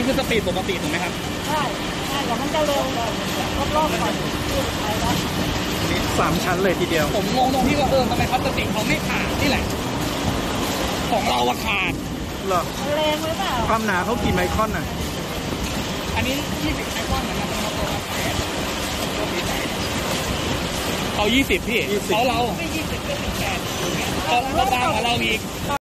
นี้คือสปีดปกติถูกไหมครับใช่แต่มันจะเร็วรอบๆก่อนไปแล้วนี่3 ชั้นเลยทีเดียวผมงงตรงที่ว่าทำไมพลาสติกเขาไม่ขาดนี่แหละของเราอะขาดเหรอแรงหรือเปล่าความหนาเขากี่ไมครอนอ่ะอันนี้20ไมครอนนะครับเขา20พี่เขาเราไม่20ก็18เขาบางกว่าเราอีก